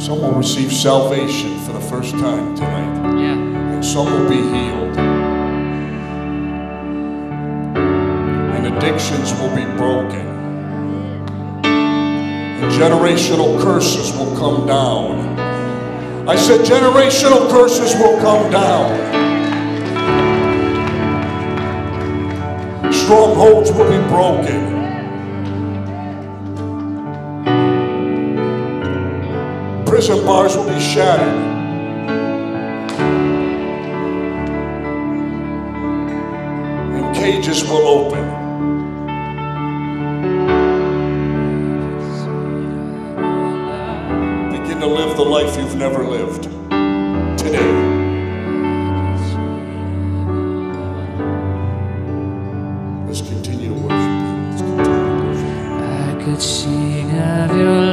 Some will receive salvation for the first time tonight. Yeah. And some will be healed. And addictions will be broken. And generational curses will come down. I said generational curses will come down. Strongholds will be broken. Prison bars will be shattered. And cages will open. Begin to live the life you've never lived today. Let's continue to worship. Let's continue to worship. I could sing of your